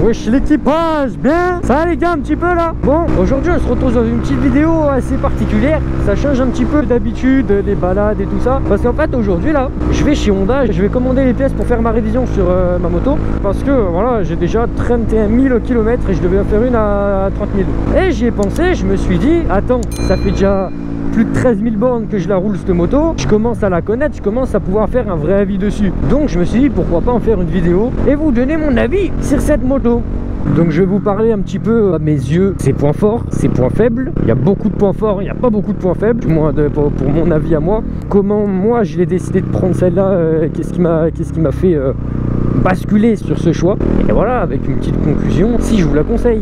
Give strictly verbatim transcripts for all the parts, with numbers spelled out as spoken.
Wesh l'équipage, bien. Ça va les gars un petit peu là. Bon, aujourd'hui on se retrouve dans une petite vidéo assez particulière. Ça change un petit peu d'habitude, les balades et tout ça. Parce qu'en fait aujourd'hui là, je vais chez Honda, je vais commander les pièces pour faire ma révision sur euh, ma moto. Parce que voilà, j'ai déjà trente et un mille kilomètres et je devais en faire une à trente mille. Et j'y ai pensé, je me suis dit, attends, ça fait déjà plus de treize mille bornes que je la roule cette moto, je commence à la connaître, je commence à pouvoir faire un vrai avis dessus. Donc je me suis dit pourquoi pas en faire une vidéo et vous donner mon avis sur cette moto. Donc je vais vous parler un petit peu à mes yeux, ses points forts, ses points faibles. Il y a beaucoup de points forts, il n'y a pas beaucoup de points faibles, du moins de, pour, pour mon avis à moi. Comment moi je l'ai décidé de prendre celle-là, euh, qu'est-ce qui m'a qu'est-ce qui m'a fait euh, basculer sur ce choix. Et voilà, avec une petite conclusion, si je vous la conseille.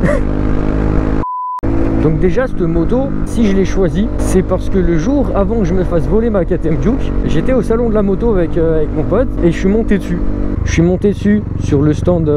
Donc déjà cette moto, si je l'ai choisie, c'est parce que le jour avant que je me fasse voler ma K T M Duke, j'étais au salon de la moto avec, euh, avec mon pote et je suis monté dessus. Je suis monté dessus sur le stand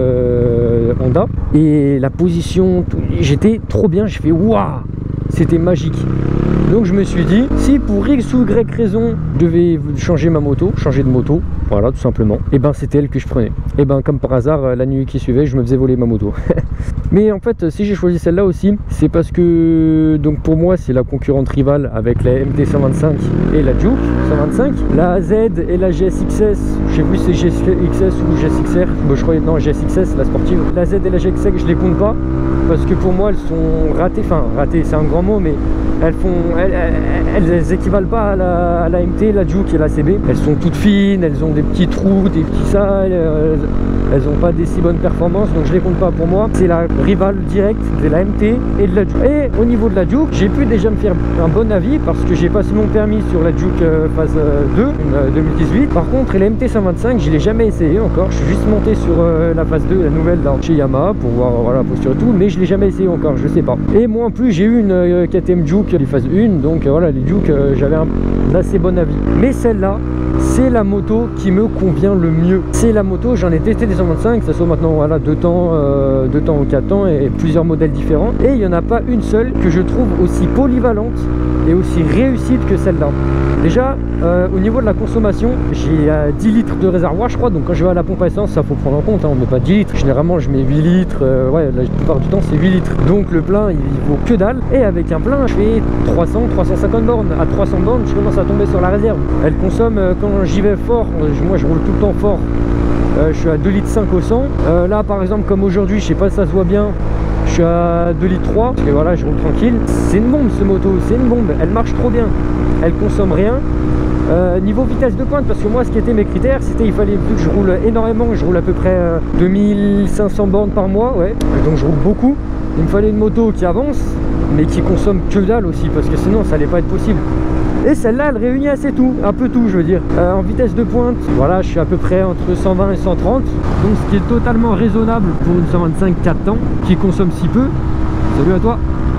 euh, Honda et la position, j'étais trop bien, j'ai fait waouh, c'était magique. Donc je me suis dit, si pour X ou Y raison, je devais changer ma moto, changer de moto, voilà tout simplement, et ben c'était elle que je prenais. Et ben comme par hasard, la nuit qui suivait, je me faisais voler ma moto. Mais en fait, si j'ai choisi celle-là aussi, c'est parce que, donc pour moi, c'est la concurrente rivale avec la M T cent vingt-cinq et la Duke cent vingt-cinq. La Z et la G S X S, je sais plus si c'est G S X S ou G S X R, bon, je croyais, non, G S X S, la sportive. La Z et la G S X S, je les compte pas, parce que pour moi, elles sont ratées, enfin, ratées, c'est un grand mot, mais elles font, elles, elles, elles équivalent pas à la, à la M T, la Duke et la C B. Elles sont toutes fines, elles ont des petits trous, des petits ça, elles, elles ont pas des si bonnes performances, donc je les compte pas pour moi. C'est la rivale directe de la M T et de la Duke. Et au niveau de la Duke, j'ai pu déjà me faire un bon avis parce que j'ai passé mon permis sur la Duke euh, phase deux, euh, deux mille dix-huit. Par contre, la M T cent vingt-cinq, je l'ai jamais essayé encore. Je suis juste monté sur euh, la phase deux, la nouvelle là, chez Yamaha pour voir voilà, la posture et tout, mais je l'ai jamais essayé encore, je sais pas. Et moi en plus, j'ai eu une euh, K T M Duke les phases un, donc euh, voilà, les Duke, euh, j'avais un, un assez bon avis. Mais celle-là, c'est la moto qui me convient le mieux. C'est la moto, j'en ai testé des cent vingt-cinq, ça soit maintenant voilà, deux temps, euh, deux temps ou quatre temps et plusieurs modèles différents. Et il n'y en a pas une seule que je trouve aussi polyvalente et aussi réussite que celle-là. Déjà, euh, au niveau de la consommation, j'ai euh, dix litres de réservoir, je crois. Donc quand je vais à la pompe à essence, ça faut prendre en compte. Hein, on ne met pas dix litres. Généralement, je mets huit litres. Euh, ouais, la plupart du temps, c'est huit litres. Donc le plein, il, il vaut que dalle. Et avec un plein, je fais trois cents, trois cent cinquante bornes. À trois cents bornes, je commence à tomber sur la réserve. Elle consomme, euh, quand j'y vais fort, euh, moi je roule tout le temps fort. Euh, je suis à deux litres cinq au cent. Euh, là, par exemple, comme aujourd'hui, je sais pas si ça se voit bien. Je suis à deux litres trois, parce que voilà, je roule tranquille. C'est une bombe ce moto, c'est une bombe, elle marche trop bien. Elle consomme rien. Euh, niveau vitesse de pointe, parce que moi ce qui était mes critères, c'était il fallait, vu que je roule énormément, je roule à peu près euh, deux mille cinq cents bornes par mois, ouais. Donc je roule beaucoup. Il me fallait une moto qui avance, mais qui consomme que dalle aussi, parce que sinon ça allait pas être possible. Et celle-là, elle réunit assez tout, un peu tout je veux dire. Euh, en vitesse de pointe, voilà, je suis à peu près entre cent vingt et cent trente. Donc ce qui est totalement raisonnable pour une cent vingt-cinq quatre temps, qui consomme si peu. Salut à toi.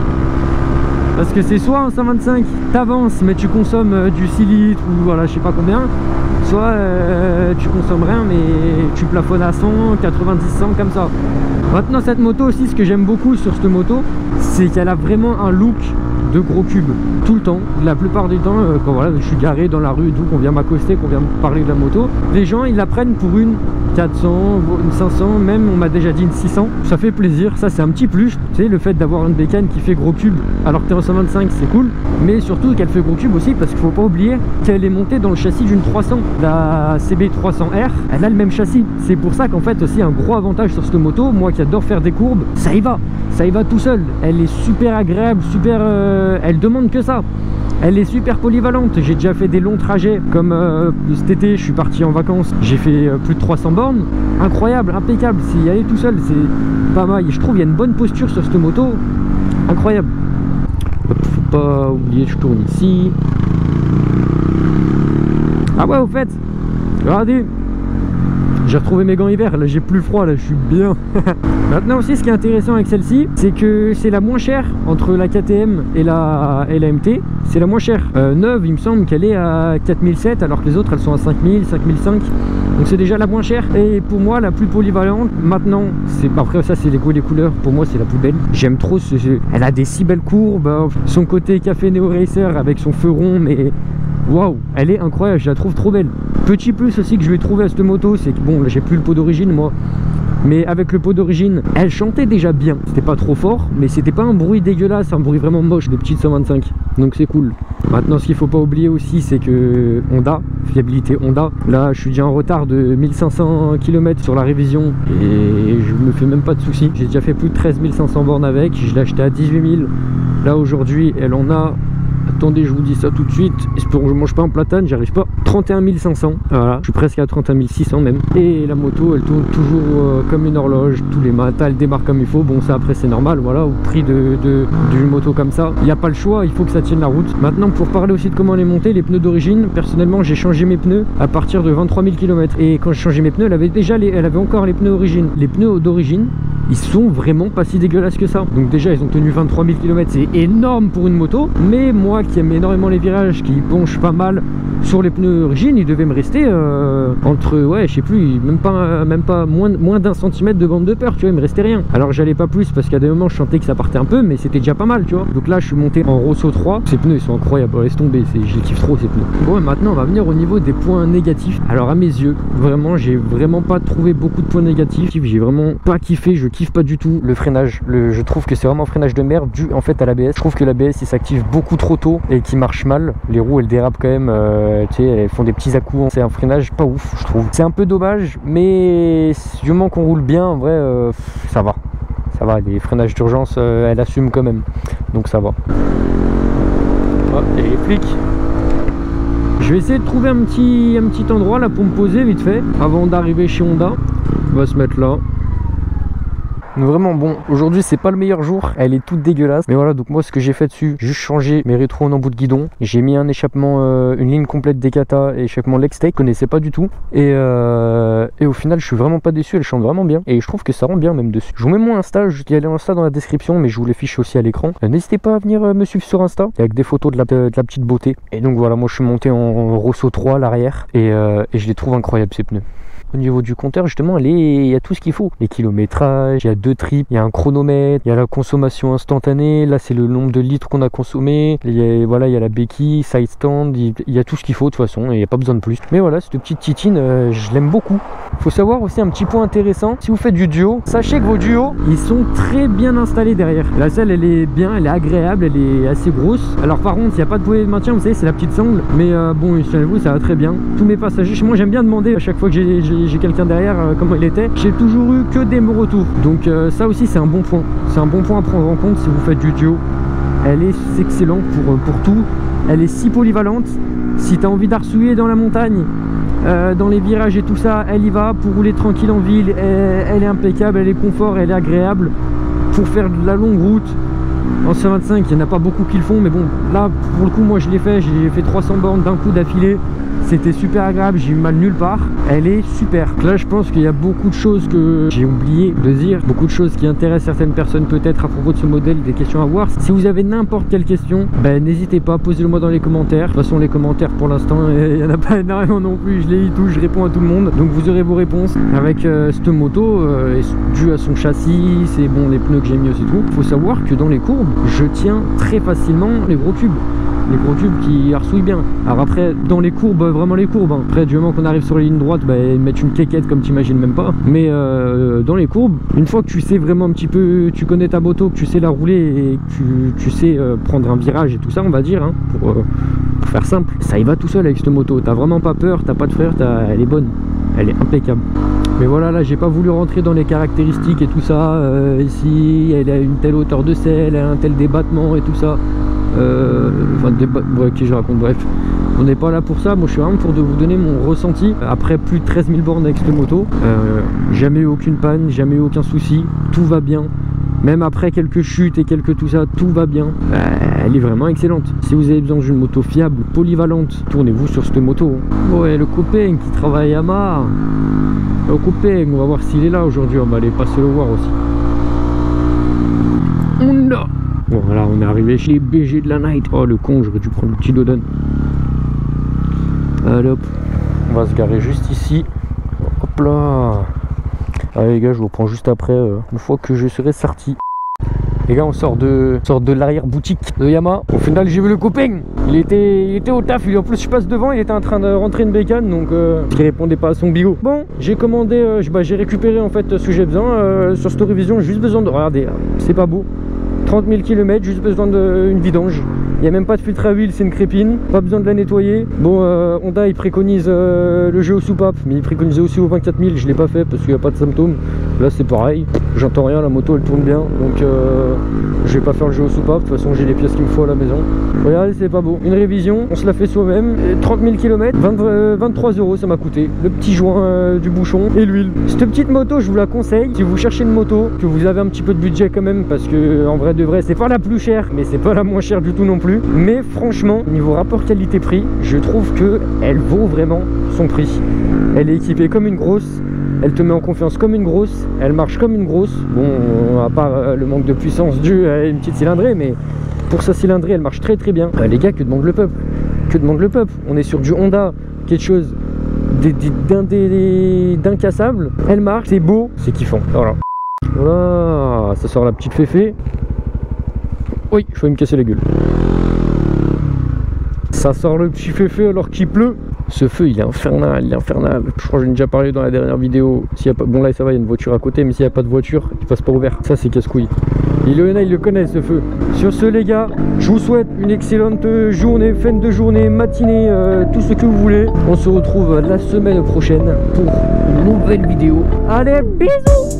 Parce que c'est soit en cent vingt-cinq, t'avances mais tu consommes euh, du six litres ou voilà, je sais pas combien. Soit euh, tu consommes rien mais tu plafonnes à cent, quatre-vingt-dix, cent comme ça. Maintenant cette moto aussi, ce que j'aime beaucoup sur cette moto, c'est qu'elle a vraiment un look de gros cube tout le temps, la plupart du temps euh, quand voilà, je suis garé dans la rue et tout, qu'on vient m'accoster, qu'on vient me parler de la moto, les gens ils la prennent pour une quatre cents, une cinq cents, même on m'a déjà dit une six cents, ça fait plaisir, ça c'est un petit plus, tu sais, le fait d'avoir une bécane qui fait gros cube alors que t'es en cent vingt-cinq c'est cool, mais surtout qu'elle fait gros cube aussi parce qu'il faut pas oublier qu'elle est montée dans le châssis d'une trois cents, la C B trois cents R, elle a le même châssis, c'est pour ça qu'en fait aussi un gros avantage sur cette moto, moi qui adore faire des courbes, ça y va, ça y va tout seul, elle est super agréable, super, euh, elle demande que ça. Elle est super polyvalente, j'ai déjà fait des longs trajets comme euh, cet été je suis parti en vacances, j'ai fait euh, plus de trois cents bornes, incroyable, impeccable, c'est y aller tout seul, c'est pas mal, je trouve il y a une bonne posture sur cette moto, incroyable. Faut pas oublier, je tourne ici. Ah ouais au fait, regardez, j'ai retrouvé mes gants hiver, là j'ai plus froid, là je suis bien. Maintenant aussi ce qui est intéressant avec celle-ci, c'est que c'est la moins chère entre la K T M et la, et la M T, c'est la moins chère. Euh, neuve il me semble qu'elle est à quatre mille sept alors que les autres elles sont à cinq mille, cinq mille cinq. Donc c'est déjà la moins chère et pour moi la plus polyvalente. Maintenant, c'est après ça c'est les goûts et les couleurs, pour moi c'est la plus belle. J'aime trop, ce, ce, elle a des si belles courbes, son côté café Neo Racer avec son feu rond, mais waouh, elle est incroyable, je la trouve trop belle. Petit plus aussi que je vais trouver à cette moto, c'est que bon, j'ai plus le pot d'origine moi, Mais avec le pot d'origine, elle chantait déjà bien. C'était pas trop fort, mais c'était pas un bruit dégueulasse, un bruit vraiment moche de petite cent vingt-cinq. Donc c'est cool. Maintenant, ce qu'il faut pas oublier aussi, c'est que Honda, fiabilité Honda. Là, je suis déjà en retard de mille cinq cents kilomètres sur la révision et je me fais même pas de soucis. J'ai déjà fait plus de treize mille cinq cents bornes avec. Je l'ai acheté à dix-huit mille. Là, aujourd'hui, elle en a... Attendez, je vous dis ça tout de suite. Espérons que je mange pas un platane, j'y arrive pas. trente et un mille cinq cents. Voilà, je suis presque à trente et un mille six cents même. Et la moto, elle tourne toujours euh, comme une horloge. Tous les matins, elle démarre comme il faut. Bon, ça après, c'est normal. Voilà, au prix de, de, d'une moto comme ça, il n'y a pas le choix. Il faut que ça tienne la route. Maintenant, pour parler aussi de comment elle est montée, les pneus d'origine. Personnellement, j'ai changé mes pneus à partir de vingt-trois mille kilomètres. Et quand j'ai changé mes pneus, elle avait déjà les, elle avait encore les pneus d'origine. Les pneus d'origine, ils sont vraiment pas si dégueulasses que ça. Donc déjà, ils ont tenu vingt-trois mille kilomètres. C'est énorme pour une moto. Mais moi, qui aime énormément les virages, qui penche pas mal sur les pneus d'origine, il devait me rester euh, entre, ouais, je sais plus, même pas, même pas moins, moins d'un centimètre de bande de peur, tu vois, il me restait rien. Alors j'allais pas plus parce qu'à des moments je sentais que ça partait un peu, mais c'était déjà pas mal, tu vois. Donc là je suis monté en Rosso trois, ces pneus ils sont incroyables, laisse tomber, je les kiffe trop ces pneus. Bon, et maintenant on va venir au niveau des points négatifs. Alors à mes yeux, vraiment, j'ai vraiment pas trouvé beaucoup de points négatifs, j'ai vraiment pas kiffé, je kiffe pas du tout le freinage. Le, je trouve que c'est vraiment un freinage de merde dû en fait à l'A B S. Je trouve que l'A B S il s'active beaucoup trop tôt et qui marche mal. Les roues elles dérapent quand même, euh, tu sais, elles font des petits à-coups. C'est un freinage pas ouf, je trouve. C'est un peu dommage, mais du moment qu'on roule bien, en vrai, euh, ça va. Ça va, les freinages d'urgence, euh, elle assume quand même. Donc ça va. Oh, et les flics. Je vais essayer de trouver un petit, un petit endroit là pour me poser vite fait avant d'arriver chez Honda. On va se mettre là. Vraiment bon, aujourd'hui c'est pas le meilleur jour, elle est toute dégueulasse, mais voilà, donc moi ce que j'ai fait dessus, juste changer mes rétros en embout de guidon, j'ai mis un échappement, euh, une ligne complète Dekata et échappement Lextech, je connaissais pas du tout, et, euh, et au final je suis vraiment pas déçu, elle chante vraiment bien, et je trouve que ça rend bien même dessus. Je vous mets mon Insta, il y a l'Insta dans la description, mais je vous les fiche aussi à l'écran, euh, n'hésitez pas à venir euh, me suivre sur Insta, avec des photos de la, de la petite beauté, et donc voilà, moi je suis monté en Rosso trois à l'arrière, et, euh, et je les trouve incroyables ces pneus. Au niveau du compteur, justement, il y a tout ce qu'il faut. Les kilométrages, il y a deux trips, il y a un chronomètre, il y a la consommation instantanée. Là, c'est le nombre de litres qu'on a consommé. Il y a, voilà, il y a la béquille, side stand, il y a tout ce qu'il faut de toute façon. Il n'y a pas besoin de plus. Mais voilà, cette petite titine, euh, je l'aime beaucoup. Il faut savoir aussi un petit point intéressant. Si vous faites du duo, sachez que vos duos, ils sont très bien installés derrière. La selle, elle est bien, elle est agréable, elle est assez grosse. Alors par contre, il n'y a pas de bouée de maintien, vous savez, c'est la petite sangle. Mais euh, bon, vous, ça va très bien. Tous mes passagers, moi j'aime bien demander à chaque fois que j'ai j'ai quelqu'un derrière euh, comment il était, j'ai toujours eu que des bons retours, donc euh, ça aussi c'est un bon point, c'est un bon point à prendre en compte si vous faites du duo. Elle est excellente pour, pour tout, elle est si polyvalente. Si tu as envie d'arsouiller dans la montagne, euh, dans les virages et tout ça, elle y va. Pour rouler tranquille en ville, elle, elle est impeccable, elle est confort, elle est agréable. Pour faire de la longue route en cent vingt-cinq, il n'y en a pas beaucoup qui le font, mais bon, là pour le coup moi je l'ai fait, j'ai fait trois cents bornes d'un coup d'affilée. C'était super agréable, j'ai eu mal nulle part. Elle est super. Là, je pense qu'il y a beaucoup de choses que j'ai oublié de dire. Beaucoup de choses qui intéressent certaines personnes peut-être à propos de ce modèle, des questions à voir. Si vous avez n'importe quelle question, ben, n'hésitez pas, posez-le moi dans les commentaires. De toute façon, les commentaires pour l'instant, il n'y en a pas énormément non plus. Je les lis tous, je réponds à tout le monde. Donc vous aurez vos réponses. Avec euh, cette moto, euh, dû à son châssis, c'est bon, les pneus que j'ai mis aussi tout. Il faut savoir que dans les courbes, je tiens très facilement les gros cubes. Les gros tubes qui arsouillent bien. Alors après, dans les courbes, vraiment les courbes, hein. Après, du moment qu'on arrive sur les lignes droites, bah, ils mettent une quéquette comme tu imagines même pas. Mais euh, dans les courbes, une fois que tu sais vraiment un petit peu, tu connais ta moto, que tu sais la rouler et que tu, tu sais euh, prendre un virage et tout ça, on va dire, hein, pour, euh, pour faire simple, ça y va tout seul avec cette moto. T'as vraiment pas peur, t'as pas de frère, elle est bonne, elle est impeccable. Mais voilà, là j'ai pas voulu rentrer dans les caractéristiques et tout ça. Euh, ici, elle a une telle hauteur de selle, elle a un tel débattement et tout ça. Euh, enfin, débat... ouais, qui je raconte, bref. On n'est pas là pour ça, moi je suis vraiment pour de vous donner mon ressenti. Après plus de treize mille bornes avec cette moto, euh, jamais eu aucune panne, jamais eu aucun souci, tout va bien. Même après quelques chutes et quelques tout ça, tout va bien. Euh, elle est vraiment excellente. Si vous avez besoin d'une moto fiable, polyvalente, tournez-vous sur cette moto. Ouais, le copain qui travaille à Yamaha. Le copain, on va voir s'il est là aujourd'hui, on va aller passer le voir aussi. On a... Bon voilà, on est arrivé chez les B G de la night. Oh le con, j'aurais dû prendre le petit Dodon. Allez hop, on va se garer juste ici. Hop là. Allez les gars, je vous reprends juste après, euh, une fois que je serai sorti. Les gars, on sort de, on sort de l'arrière-boutique de Yamaha. Au final, j'ai vu le copain. Il était, il était au taf. Il, en plus, je passe devant. Il était en train de rentrer une bécane. Donc, euh, il répondait pas à son bigot. Bon, j'ai commandé, euh, bah, j'ai récupéré en fait ce que j'ai besoin. Euh, sur cette révision, juste besoin de. Regardez, c'est pas beau. trente mille kilomètres, juste besoin d'une vidange. Il n'y a même pas de filtre à huile, c'est une crépine. Pas besoin de la nettoyer. Bon, euh, Honda, il préconise euh, le jeu aux soupapes, mais il préconisait aussi au vingt-quatre mille. Je l'ai pas fait parce qu'il n'y a pas de symptômes. Là, c'est pareil. J'entends rien, la moto, elle tourne bien. Donc, euh, je vais pas faire le jeu aux soupapes. De toute façon, j'ai les pièces qu'il me faut à la maison. Regardez, c'est pas beau. Une révision, on se la fait soi-même. trente mille kilomètres, vingt-trois euros, ça m'a coûté. Le petit joint euh, du bouchon et l'huile. Cette petite moto, je vous la conseille. Si vous cherchez une moto, que vous avez un petit peu de budget quand même, parce que en vrai de vrai, c'est pas la plus chère, mais c'est pas la moins chère du tout non plus. Mais franchement, niveau rapport qualité-prix, je trouve que elle vaut vraiment son prix. Elle est équipée comme une grosse, elle te met en confiance comme une grosse, elle marche comme une grosse. Bon, à part euh, le manque de puissance dû à une petite cylindrée, mais pour sa cylindrée, elle marche très très bien. Euh, les gars, que demande le peuple? Que demande le peuple? On est sur du Honda, quelque chose d'incassable. Elle marche, c'est beau, c'est kiffant. Voilà. Voilà, ça sort la petite féfé. Oui, je vais me casser la gueule. Ça sort le petit féfé alors qu'il pleut. Ce feu, il est infernal, il est infernal. Je crois que j'en ai déjà parlé dans la dernière vidéo. S'il y a pas... Bon là, ça va, il y a une voiture à côté, mais s'il n'y a pas de voiture, il passe pas ouvert. Ça, c'est casse-couille. Il y en a, ils le connaissent, ce feu. Sur ce, les gars, je vous souhaite une excellente journée, fin de journée, matinée, euh, tout ce que vous voulez. On se retrouve la semaine prochaine pour une nouvelle vidéo. Allez, bisous!